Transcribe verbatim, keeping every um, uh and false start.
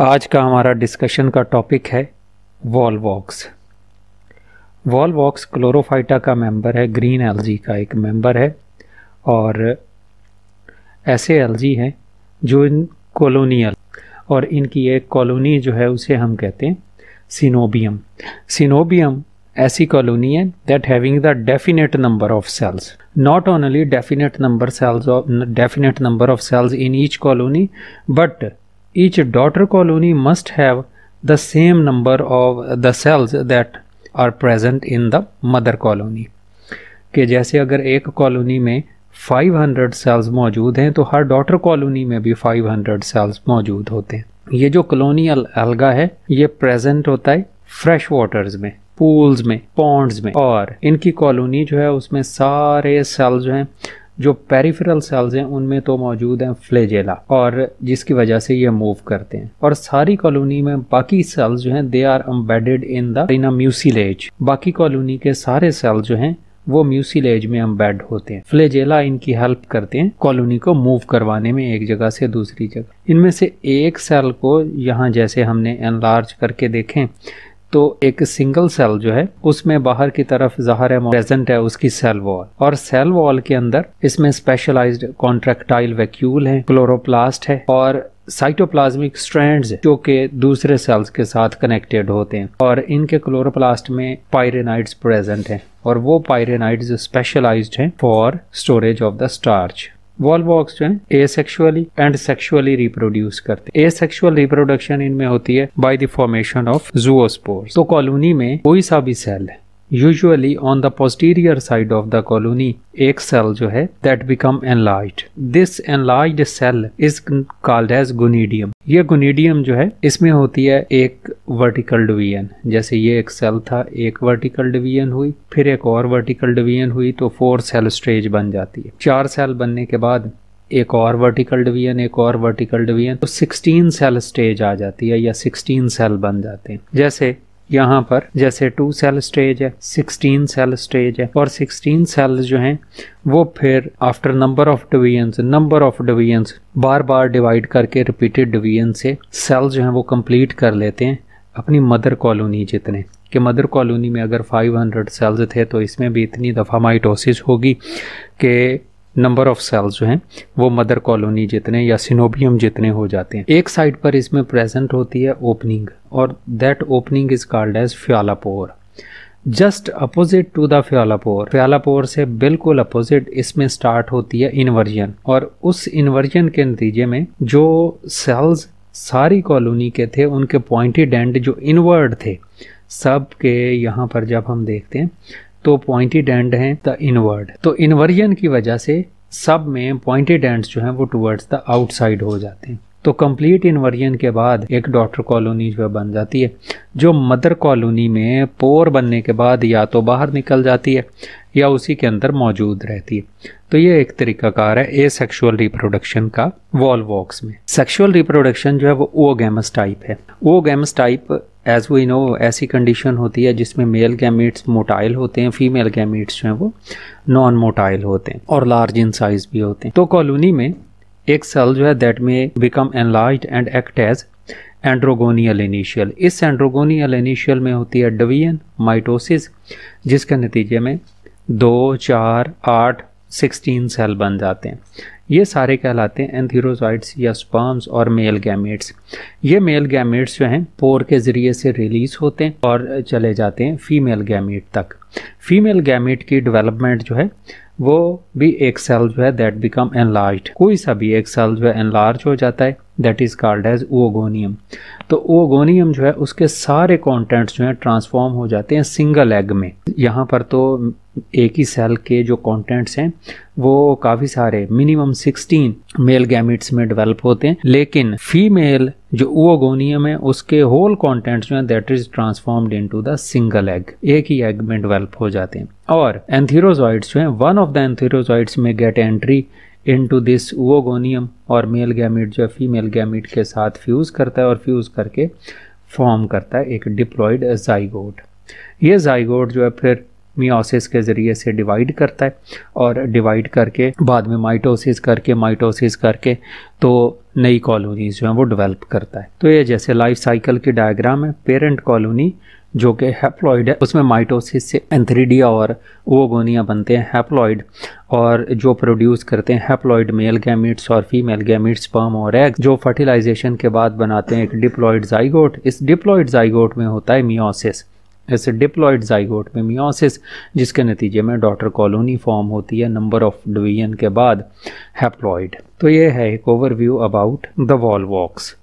आज का हमारा डिस्कशन का टॉपिक है वॉल्वॉक्स। वॉल्वॉक्स क्लोरोफाइटा का मेंबर है, ग्रीन एल्गी का एक मेंबर है और ऐसे एल्गी हैं जो इन कॉलोनियल और इनकी एक कॉलोनी जो है उसे हम कहते हैं सीनोबियम। सीनोबियम ऐसी कॉलोनी है that having the definite number of cells, not only definite number cells of definite number of cells in each colony but each daughter colony must have the same number of the cells that are present in the mother colony। कि जैसे अगर एक colony में पाँच सौ sales मौजूद हैं तो हर डॉटर कॉलोनी में भी पाँच सौ सेल्स मौजूद होते हैं। ये जो colonial alga है ये प्रेजेंट होता है फ्रेश वाटर्स में, पूल्स में, पॉन्ड्स में, और इनकी कॉलोनी जो है उसमें सारे सेल्स जो हैं जो पेरिफेरल सेल्स हैं उनमें तो मौजूद हैं फ्लैजेला, और जिसकी वजह से ये मूव करते हैं। और सारी कॉलोनी में बाकी सेल्स जो हैं they are embedded in the in a mucilage. बाकी कॉलोनी के सारे सेल्स जो हैं वो म्यूसिलेज में एम्बेड होते हैं। फ्लैजेला इनकी हेल्प करते हैं कॉलोनी को मूव करवाने में एक जगह से दूसरी जगह। इनमें से एक सेल को यहाँ जैसे हमने एनलार्ज करके देखें तो एक सिंगल सेल जो है उसमें बाहर की तरफ ज़ाहिर है प्रेजेंट है उसकी सेल वॉल, और सेल वॉल के अंदर इसमें स्पेशलाइज्ड कॉन्ट्रैक्टाइल वैक्यूल है, क्लोरोप्लास्ट है और साइटोप्लाज्मिक स्ट्रैंड्स जो कि दूसरे सेल्स के साथ कनेक्टेड होते हैं। और इनके क्लोरोप्लास्ट में पायरेनाइड्स प्रेजेंट हैं और वो पायरेनाइड्स स्पेशलाइज्ड हैं for storage of the starch. Volvox जो है एसेक्सुअली एंड सेक्सुअली रिप्रोड्यूस करते हैं। एसेक्सुअल रिप्रोडक्शन इनमें होती है by the formation of zoospores. तो कॉलोनी में कोई सा भी सेल है, usually on the posterior side of the colony एक सेल जो है that become enlarged. This enlarged cell is called as gonidium. ये गोनिडियम जो है इसमें होती है एक वर्टिकल डिवीजन, जैसे ये एक सेल था, एक वर्टिकल डिवीजन हुई, फिर एक और वर्टिकल डिवीजन हुई तो फोर सेल स्टेज बन जाती है। चार सेल बनने के बाद एक और वर्टिकल डिवीजन, एक और वर्टिकल डिवीजन, तो सिक्सटीन सेल स्टेज आ जाती है या सिक्सटीन सेल बन जाते हैं। जैसे यहाँ पर जैसे टू सेल स्टेज है, सिक्सटीन सेल स्टेज है, और सिक्सटीन सेल जो हैं वो फिर after number of divisions number of divisions बार बार डिवाइड करके रिपीटेड डिवीजन से सेल जो हैं वो कंप्लीट कर लेते हैं अपनी मदर कॉलोनी जितने। कि मदर कॉलोनी में अगर पाँच सौ सेल्स थे तो इसमें भी इतनी दफ़ा माइटोसिस होगी कि नंबर ऑफ सेल्स जो हैं वो मदर कॉलोनी जितने या सिनोबियम जितने हो जाते हैं। एक साइड पर इसमें प्रेजेंट होती है ओपनिंग और that opening is called as phialopore. Just opposite to the phialopore, phialopore से बिल्कुल अपोजिट इसमें स्टार्ट होती है इन्वर्जन, और उस इन्वर्जन के नतीजे में जो सेल्स सारी कॉलोनी के थे उनके पॉइंटेड एंड जो इनवर्ड थे सब के यहाँ पर जब हम देखते हैं तो पॉइंटेड एंड हैं द इनवर्ड। तो इन्वर्जन की वजह से सब में पॉइंटेड एंड्स जो हैं वो टुवर्ड्स द आउटसाइड हो जाते हैं। तो कंप्लीट इन्वर्जन के बाद एक डॉटर कॉलोनी जो है बन जाती है, जो मदर कॉलोनी में पोर बनने के बाद या तो बाहर निकल जाती है या उसी के अंदर मौजूद रहती है। तो ये एक तरीकाकार है एसेक्सुअल रिप्रोडक्शन का वॉल्वॉक्स में। सेक्सुअल रिप्रोडक्शन जो है वो ओगैमस टाइप है। Oogamous type as we know ऐसी कंडीशन होती है जिसमें मेल गैमीट्स मोटाइल होते हैं, फीमेल गैमीट्स जो हैं वो नॉन मोटाइल होते हैं और लार्ज इन साइज भी होते हैं। तो कॉलोनी में एक सेल जो है दैट में become enlarged and act as androgonial initial. इस एंड्रोगोनियल इनिशियल में होती है डिवीजन, माइटोसिस, जिसके नतीजे में दो, चार, आठ, सिक्सटीन सेल बन जाते हैं। ये सारे कहलाते हैं एंथीरोजॉइड्स या स्पर्म्स और मेल गैमेट्स। ये मेल गैमेट्स जो हैं पोर के ज़रिए से रिलीज होते हैं और चले जाते हैं फीमेल गैमेट तक। फीमेल गैमेट की डेवलपमेंट जो है वो भी एक सेल जो है दैट बिकम एनलार्ज्ड। कोई सा भी एक सेल जो है एनलार्ज हो जाता है that is called as oogonium. तो ओगोनियम जो है उसके सारे कंटेंट्स जो हैं ट्रांसफॉर्म हो जाते हैं सिंगल एग में। यहाँ पर तो एक ही सेल के जो कंटेंट्स हैं वो काफ़ी सारे मिनिमम सिक्सटीन मेल गैमेट्स में डेवलप होते हैं, लेकिन फीमेल जो ओगोनियम है उसके होल कंटेंट्स जो हैं that is transformed into the single egg, एक ही एग में डेवलप हो जाते हैं। और एंथीरोजॉइड्स जो हैं वन ऑफ द एंथीरोजॉइड्स में get entry into this oogonium, और मेल गैमेट जो है फीमेल गैमेट के साथ फ्यूज करता है और फ्यूज करके फॉर्म करता है एक डिप्लॉयड जाइगोट। ये जाइगोट जो है फिर मियोसिस के ज़रिए से डिवाइड करता है और डिवाइड करके बाद में माइटोसिस करके माइटोसिस करके तो नई कॉलोनीज जो हैं वो डेवलप करता है। तो ये जैसे लाइफ साइकिल की डायग्राम है, पेरेंट कॉलोनी जो कि हैप्लॉइड है, उसमें माइटोसिस से एंथ्रीडिया और ओगोनिया बनते हैं हैप्लॉइड, और जो प्रोड्यूस करते हैं हैप्लॉइड मेल गैमीट्स और फीमेल गैमीट्स, स्पर्म और एग, जो फर्टिलाइजेशन के बाद बनाते हैं एक डिप्लॉइड जाइगोट। इस डिप्लॉइड जाइगोट में होता है मियोसिस, इस डिप्लॉइड जाइगोट में मियोसिस, जिसके नतीजे में डॉटर कॉलोनी फॉर्म होती है नंबर ऑफ डिवीजन के बाद हैप्लॉइड। तो ये है एक ओवरव्यू अबाउट द वॉल्वॉक्स।